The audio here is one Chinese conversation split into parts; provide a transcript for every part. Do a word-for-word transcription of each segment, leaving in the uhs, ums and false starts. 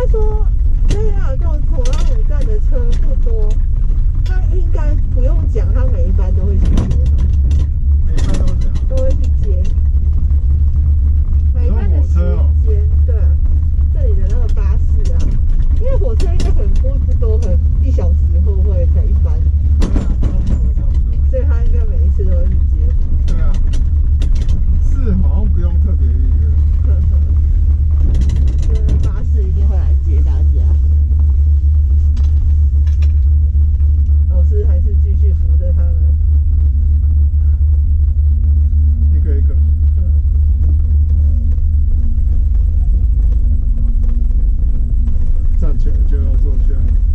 说这样就火车五站的车不多，他应该不用讲，他每一班都会去接吧？ 每一班都这样， 都会去接。每一班的时间，对啊，这里的那个巴士啊，因为火车应该可能不不多，可能一小时后会才一班， 对啊，差不多差不多。 所以他应该每一次都会去接。 对啊，是好像不用特别预约。 呵呵，就是巴士一定会来接大家。老师还是继续扶着他们。 一个一个。 嗯。 站起来就要坐下。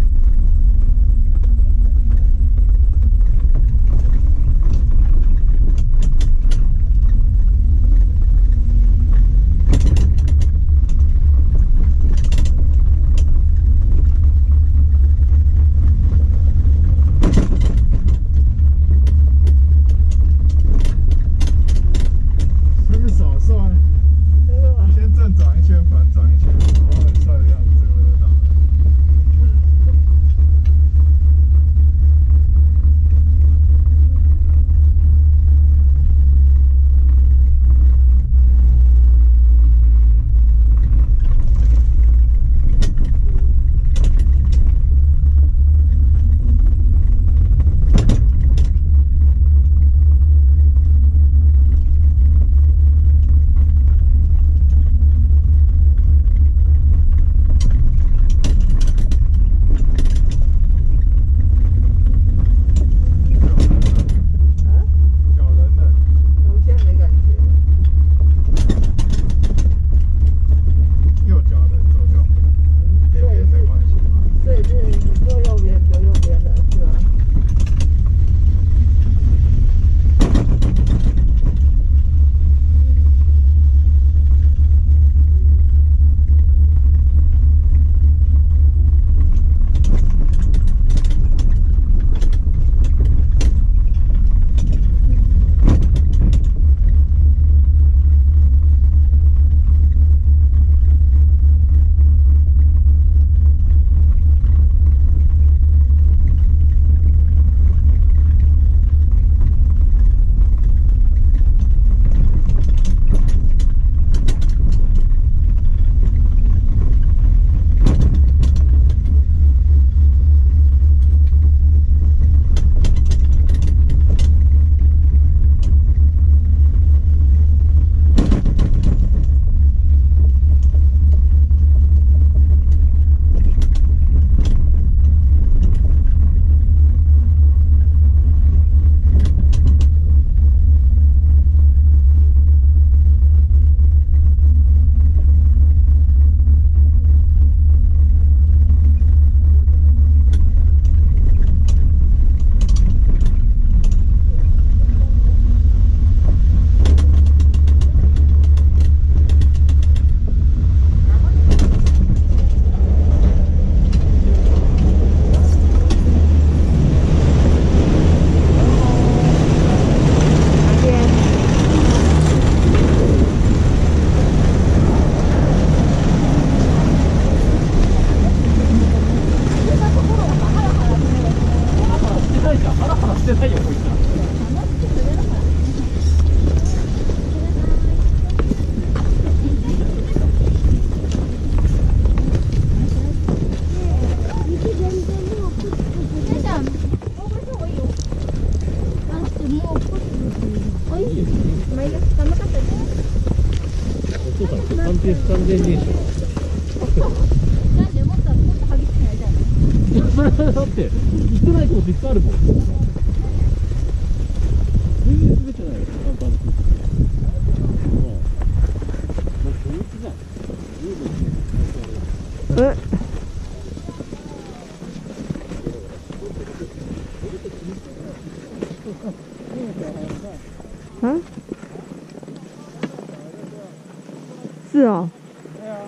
这个少帅，先正转一圈，反转一圈，然后很帅的样子，最后就到了。 完全現象。 なんでもっともっと激しくなりたいの？ いや、それはだって、行ってないとこいっぱいあるもん。全然滑ってないよ、簡単に。もう、もう初日じゃん。 え啊？是哦。 对啊。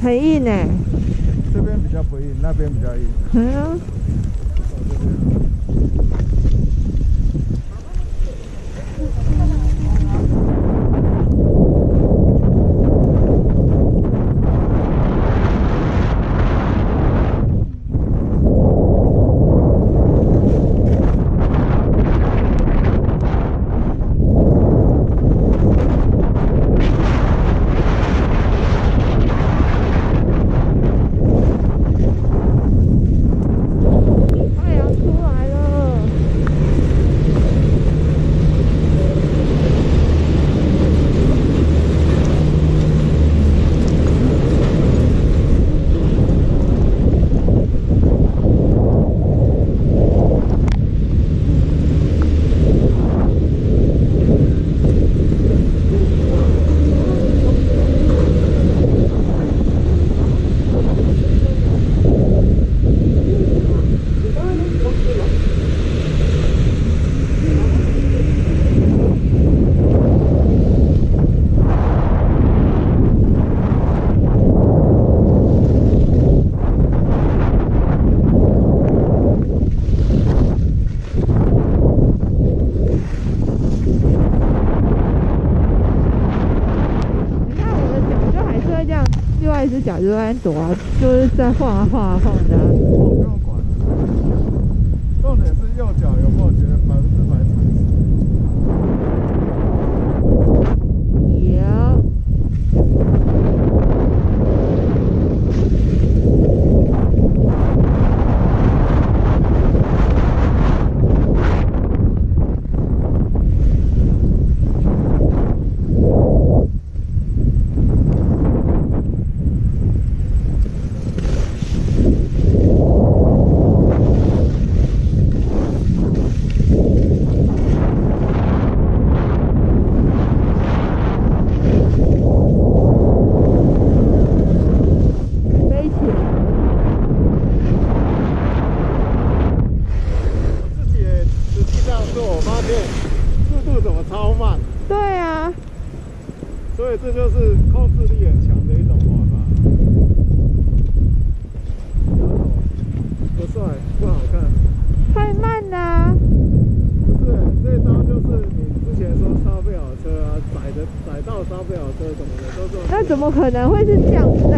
很硬哎。 这边比较不硬，那边比较硬。 嗯、啊。 走这边。 一只脚就在躲啊，就是在晃啊晃啊晃的、啊。 不用管，重点是右脚有没有觉得百分之百踩死？ 有。 所以这就是控制力很强的一种滑法。不帅，不好看， 太慢了、啊。 不是，这招就是你之前说刹不了车啊，载的载到刹不了车什么的，都是。 那怎么可能会是这样子的？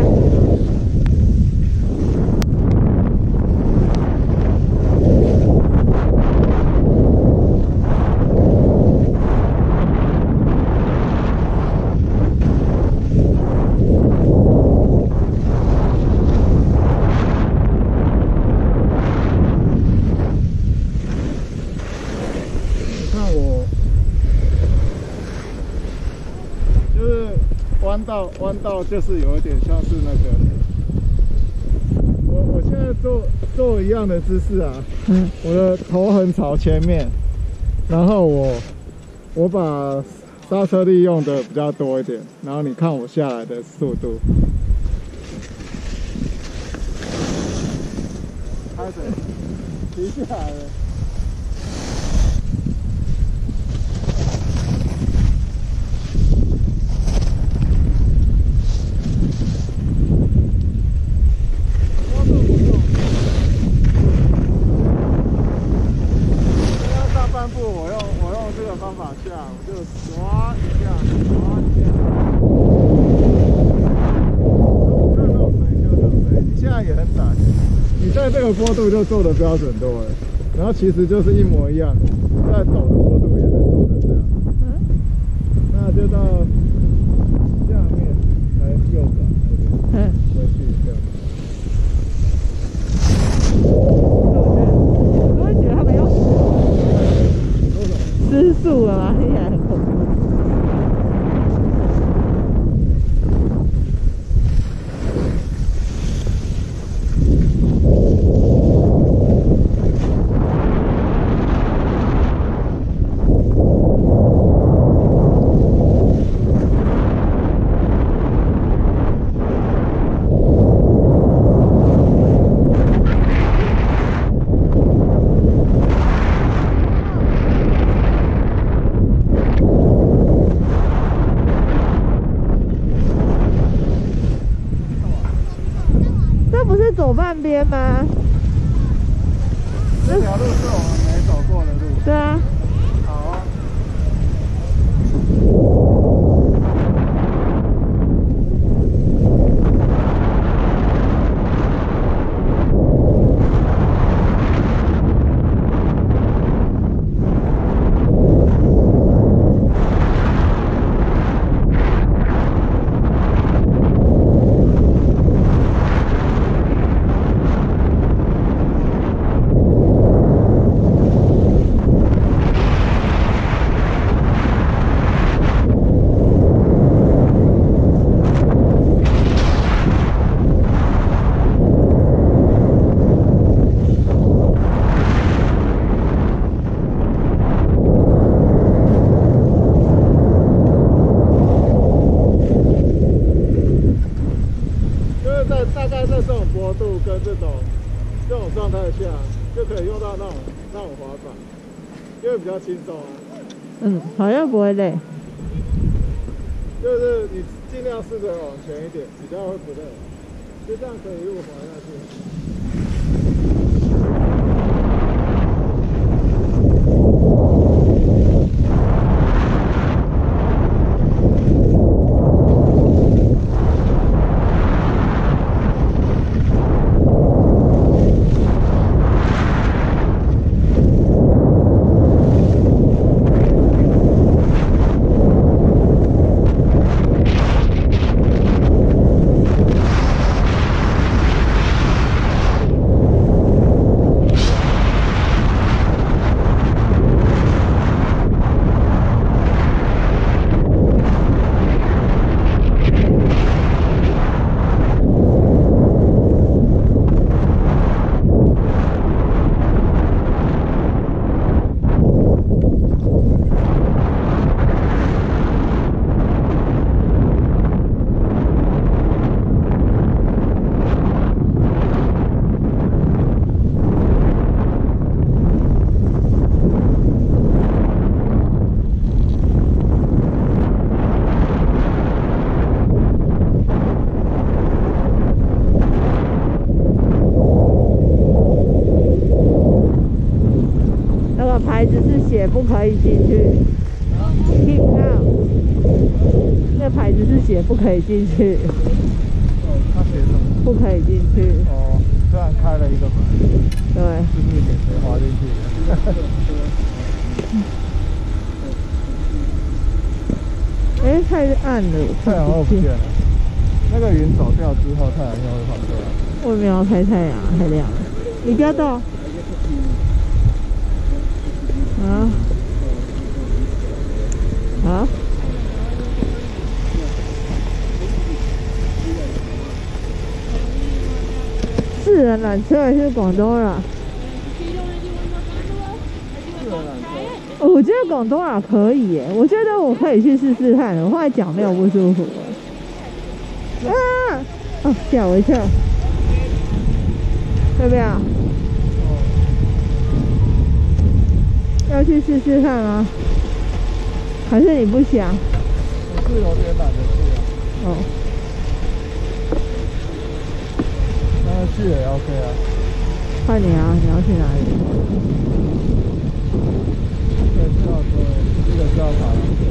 弯道，弯道就是有一点像是那个，我我现在做做一样的姿势啊，嗯，我的头很朝前面，然后我我把刹车力用的比较多一点，然后你看我下来的速度，开始停下来了。方法下，我就刷一下，刷一下。看那种声音就这种声音，你现在也很窄，你在这个坡度就做的标准多了，然后其实就是一模一样，在陡的坡度也是做的这样。嗯，那就到下面来右转那边，回去这样。 我会觉得他们要失速了吗？听起来很恐怖。 走半边吗？ 这条路是我们没走过的路。 对啊。 好啊。大概在这种坡度跟这种这种状态下，就可以用到那种那种滑板，因为比较轻松啊。 嗯，好像不会累。 就是你尽量试着往前一点，比较会不累。就这样可以一路滑下去。 牌子是写不可以进去 ，keep out。那牌子是写不可以进去。 他写什么？ 不可以进去。 哦，虽然开了一个门。 对。 就是给谁滑进去的？ 哎、欸，太暗了， 太阳又不见了。那个云走掉之后，太阳又会跑出来。 外面要开太阳，太亮了。你不要动。啊。好。四人缆车还是广东人？ 四人缆车。 我觉得广东人可以耶，我觉得我可以去试试看。我后来脚没有不舒服。啊！哦，吓我一跳。要不要？要去试试看吗？还是你不想？ 我是有点懒得去啊。 哦。 那去也 OK 啊。 看你啊，你要去哪里？ 对，知道说这个是要爬上去。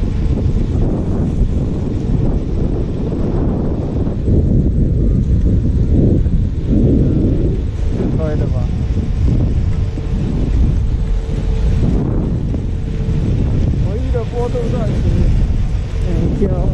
是推的吧？唯一的坡度暂时没救。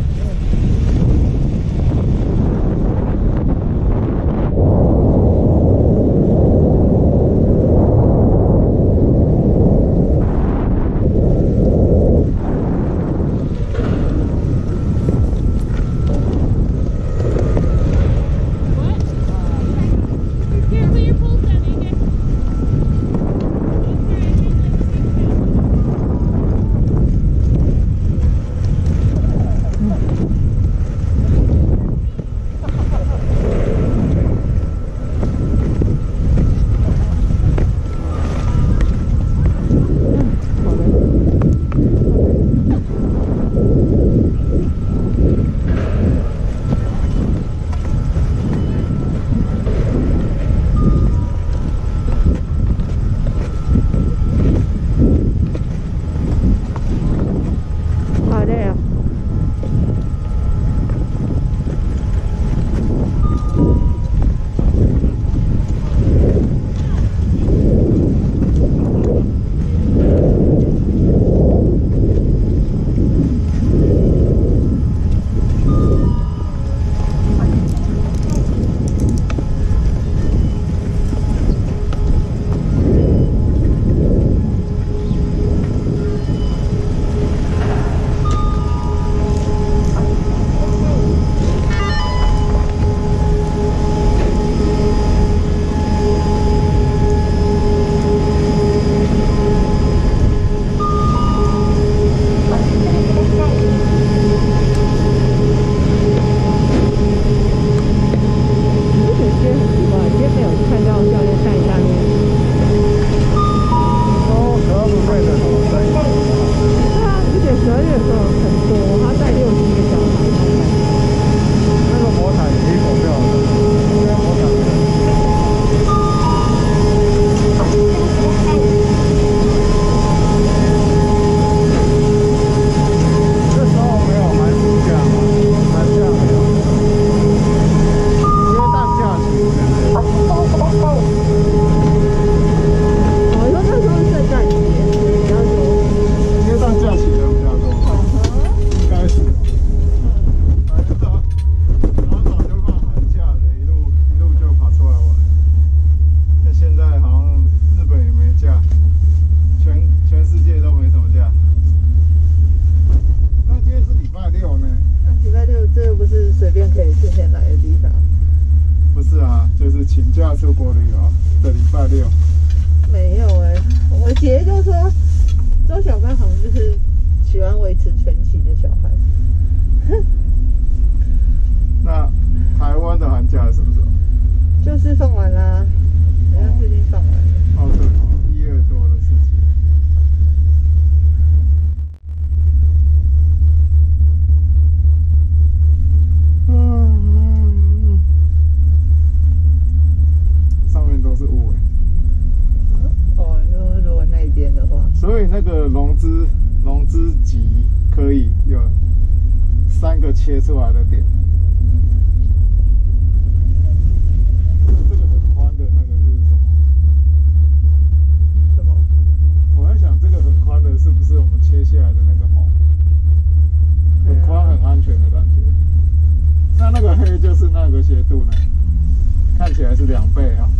是请假出国旅游的礼拜六。 没有哎、欸，我姐就说周小班好像就是喜欢维持全勤的小孩。 那台湾的寒假是什么时候？ 就是放完啦，人家最近放完了。 哦，对哦，一月多的事情。嗯，上面都是雾哎。 哦，就如果那边的话， 所以那个龙之龙之脊可以有三个切出来的点。这个很宽的那个是什么？ 什么？ 我在想这个很宽的是不是我们切下来的那个红？很宽很安全的感觉。那那个黑就是那个斜度呢？看起来是两倍啊。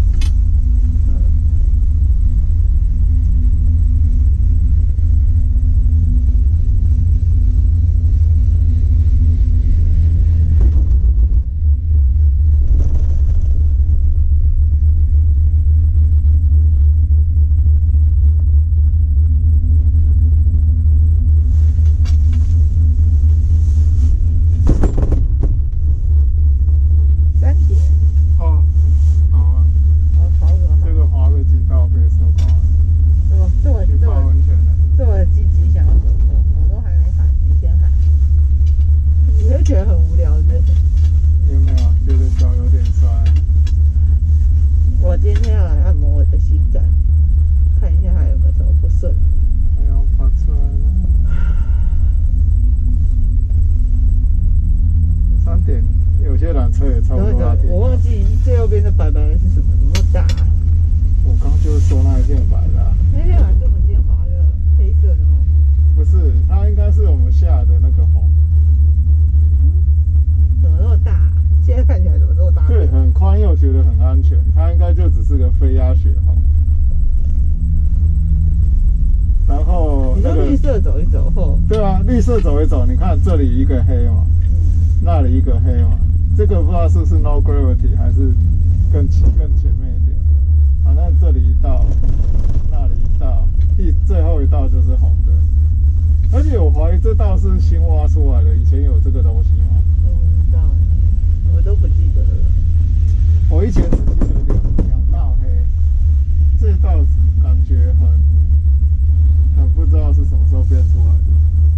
绿色走一走，你看这里一个黑嘛，那里一个黑嘛，这个不知道是不是 no gravity 还是更更前面一点。反正这里一道，那里一道，第最后一道就是红的。而且我怀疑这道是新挖出来的，以前有这个东西吗？ 我不知道，我都不记得了。 我以前只记得两两道黑，这道感觉很很不知道是什么时候变出来的。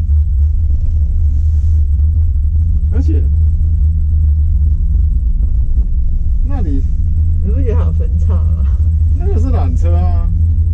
而且那里你不觉得好分叉吗？ 那个是缆车啊。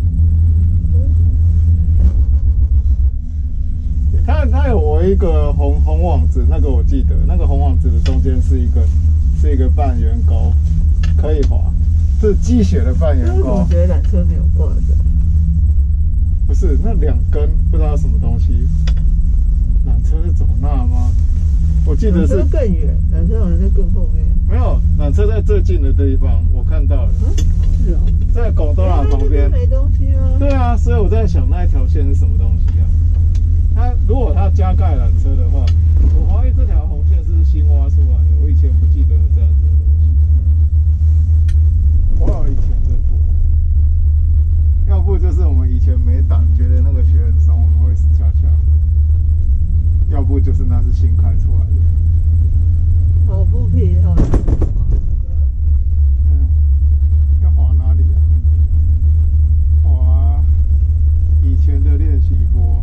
它它有围一个红红网子，那个我记得，那个红网子的中间是一个是一个半圆钩，可以滑，是积雪的半圆钩。 我觉得缆车没有挂着。 不是，那两根不知道什么东西。缆车是走那吗？我记得是缆车更远，缆车好像在更后面。 没有，缆车在最近的地方，我看到了。 嗯，是哦， 在广东港旁边。 没东西吗？ 对啊，所以我在想那一条线是什么东西啊？它如果它加盖缆车的话，我怀疑这条红线是新挖出来的。我以前不记得有这样子的东西。我有以前的图，要不就是我们以前没胆，觉得那个雪很松，我们会死翘翘；要不就是那是新开出来的。 跑步皮哦， 嗯，要滑哪里啊？滑以前的练习坡。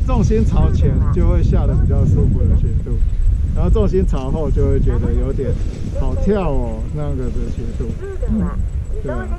重心朝前就会下的比较舒服的斜度，然后重心朝后就会觉得有点好跳哦那个的斜度。嗯，对啊。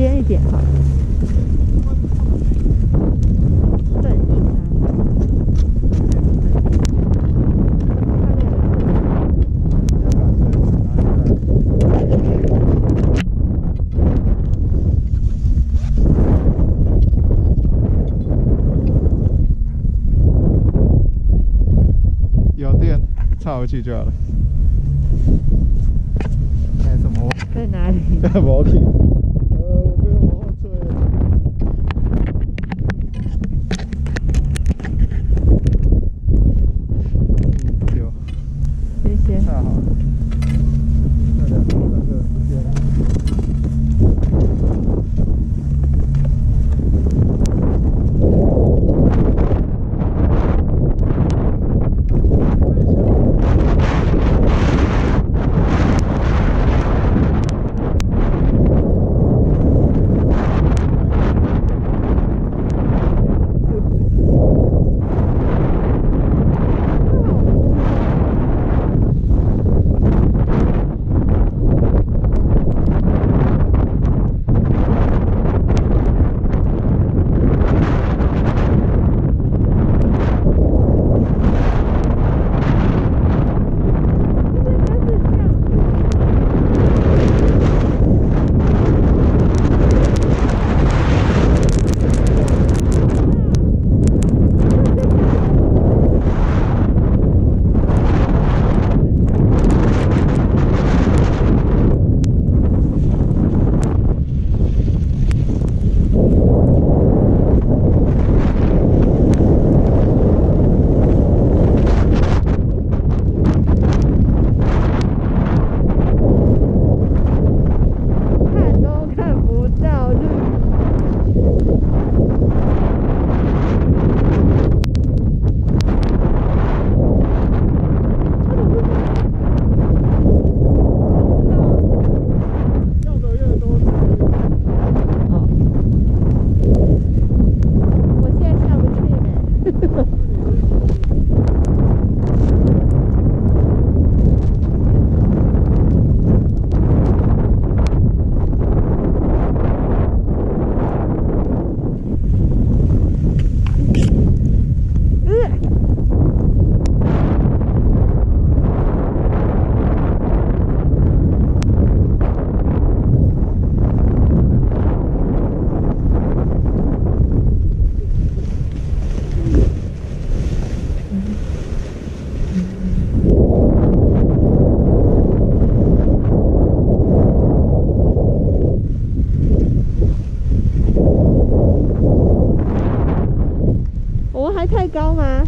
边一点好了。正义山。 有电插回去就好了。哎，什么？ 在哪里？ 没去。呃，我被往后吹了。嗯，有。 谢谢。 太好了。那两个那个不见了。 太高吗？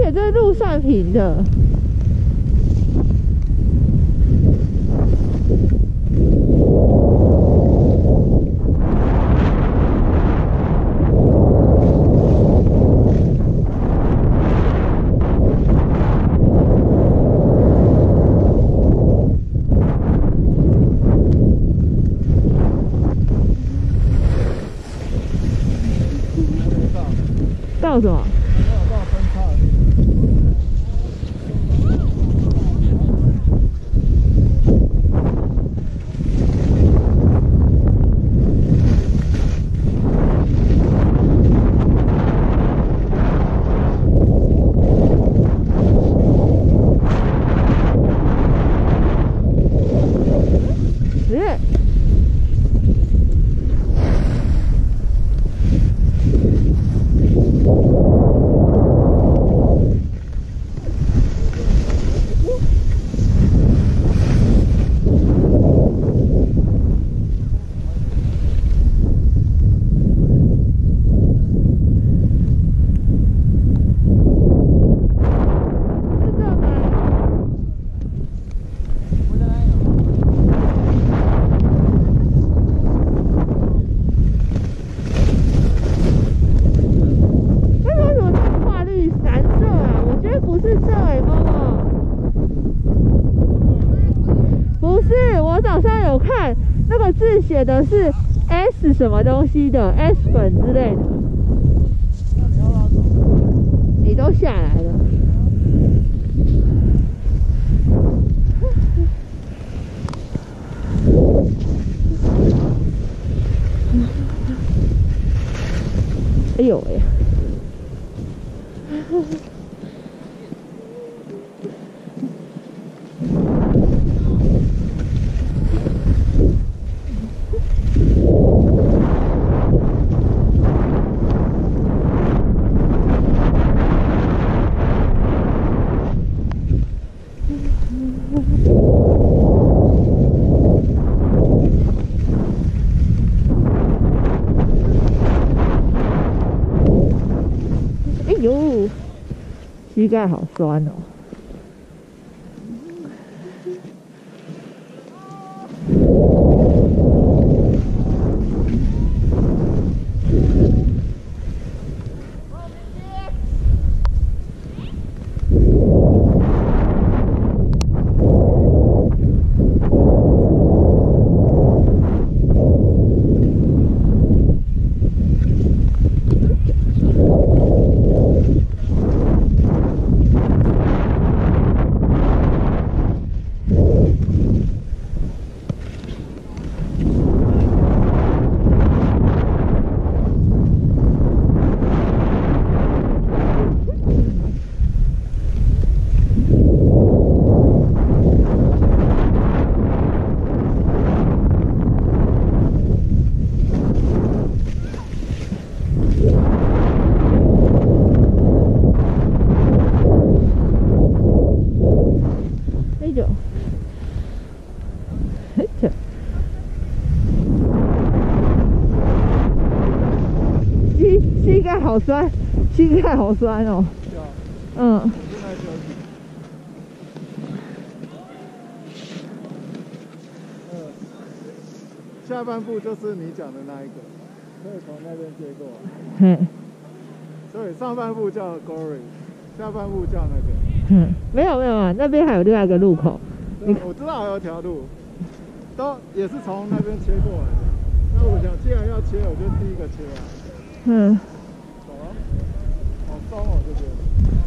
且这路算平的。到什么？ 到分叉的地耶！字写的是 S 什么东西的 S 粉之类的， 那你要拉走？ 你都下来了。哎呦喂！膝盖好酸哦。膝盖好酸，膝盖好酸哦。嗯。 呃，下半部就是你讲的那一个，可以从那边接过来。 嗯。 所以上半部叫 Gory， 下半部叫那个。 嗯，没有没有啊，那边还有另外一个路口。 你我知道还有一条路，都也是从那边切过来的。那我想，既然要切，我就第一个切啊。 嗯。 走啊，好松哦这边。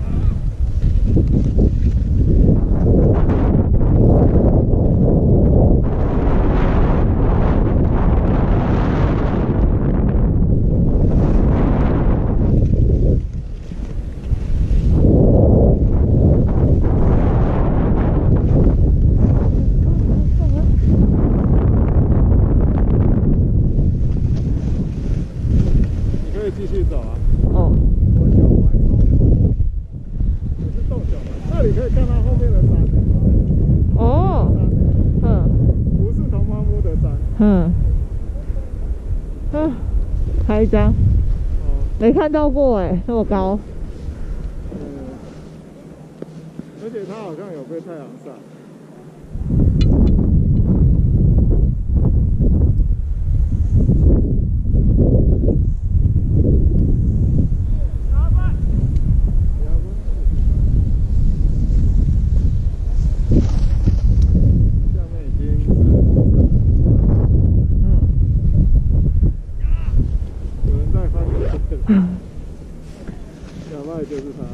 继续走啊！ 哦， 我有玩超过，我是豆角嘛，那里可以看到后面的山。 哦，嗯， 不是同妈木的山。 嗯，嗯，拍一张。 哦， 没看到过哎，那么高。 嗯， 而且它好像有被太阳晒。小麦就是它。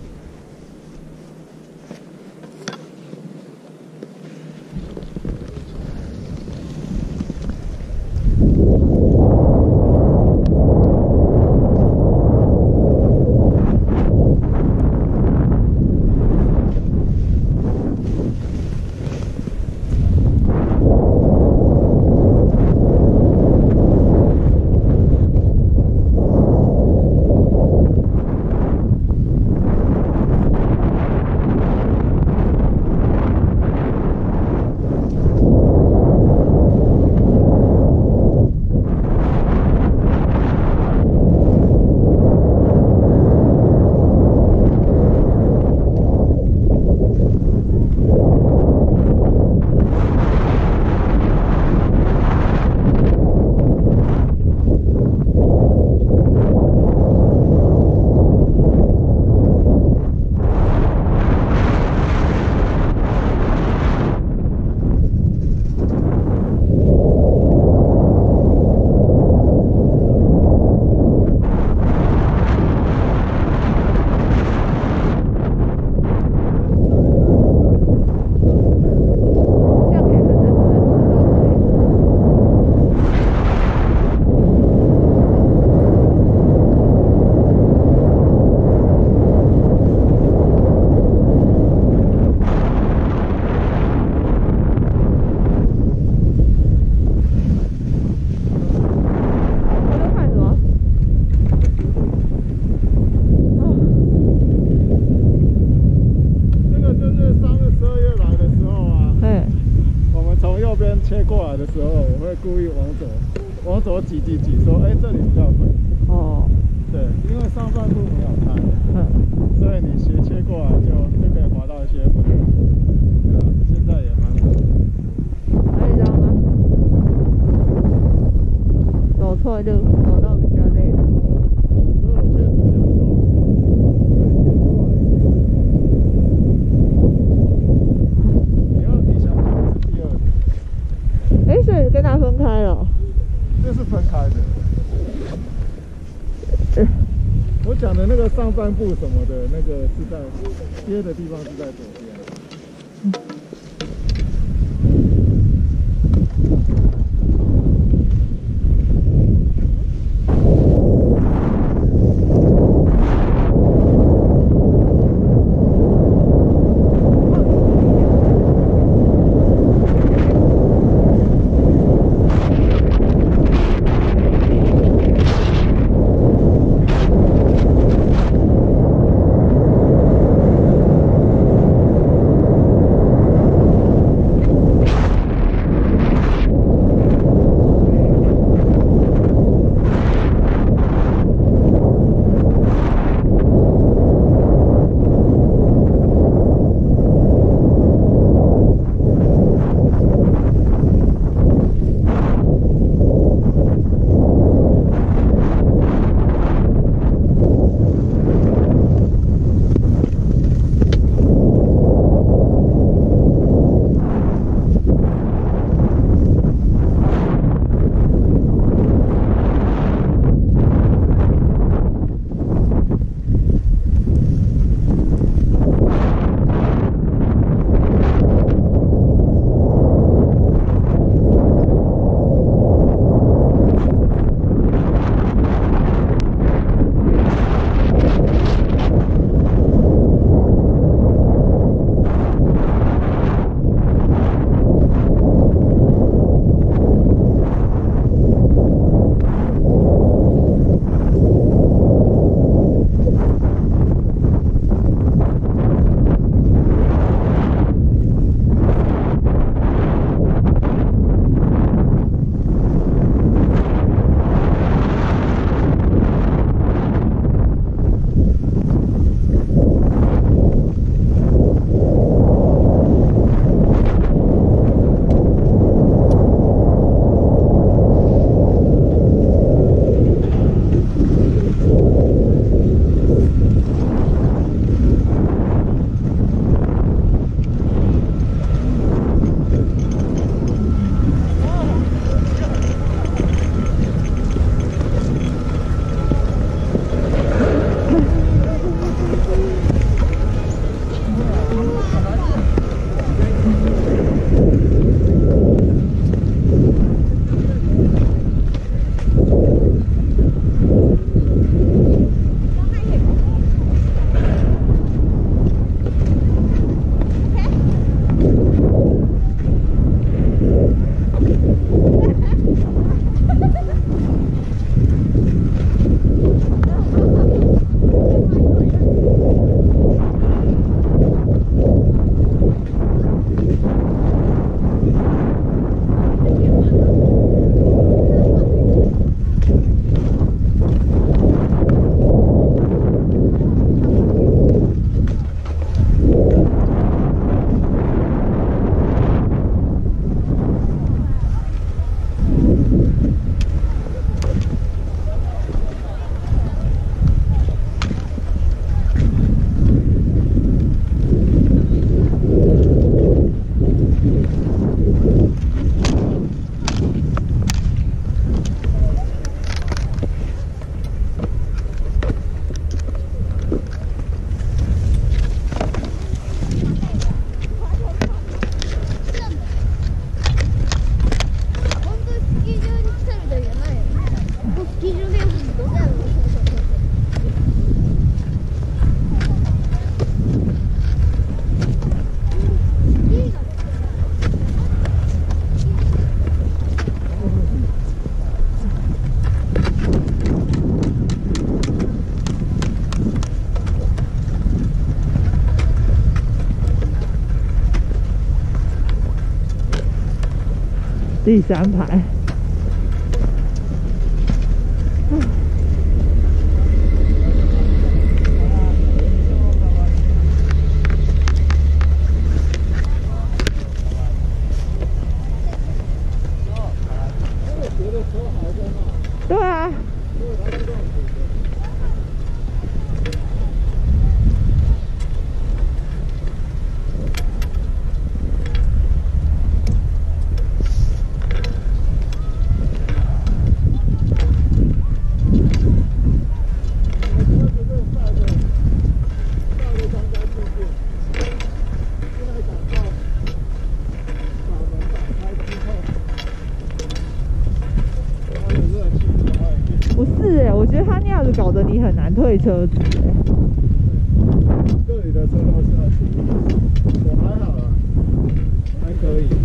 切过来的时候，我会故意往左，往左挤挤挤，说，哎、欸，这里比较稳。哦。对，因为上半部没有开，嗯，所以你斜切过来就就可以滑到一些稳。对啊，现在也蛮稳。 还有这样吗？走错路，走到比较累了。 所以我确实讲错。你要你想看的是第二点。 哎、欸，所以跟他分开了。 这是分开的。欸、我讲的那个上半部什么的，那个是在接的地方是在左边。嗯第三排。对啊。不是哎、欸，我觉得他那样子搞得你很难退车子哎、欸。 这里的车都是要停，我还好啦，还可以。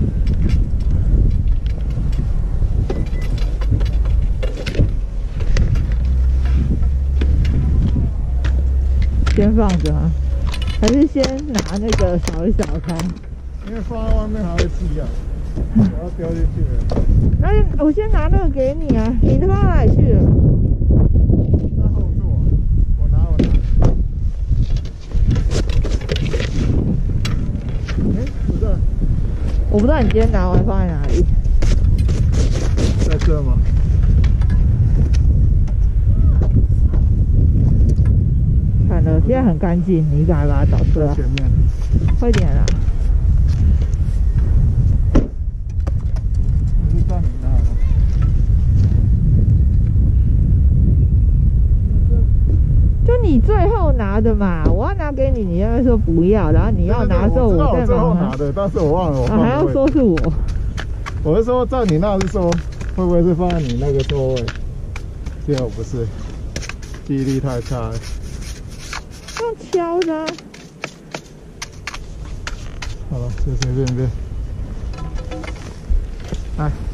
先放着吗？还是先拿那个扫一扫开？ 因为放在外面还会积啊，我要丢进去了。 那我先拿那个给你啊，你放到哪里去了？ 在后座，我拿我拿。哎，不是， 我不知道你今天拿完放在哪里。 在这吗？ 看了，现在很干净，你赶快把它找出来。 前面， 快点啦！ 不是在你那吗？ 就你最后拿的嘛，我要拿给你，你那边说不要，然后你要拿的时候我再最后拿拿的，但是我忘了我放啊， 的位置。 还要说是我。 我是说在你那是说会不会是放在你那个座位？结果不是，记忆力太差了。 用敲的、啊。 好了，随随便便。来。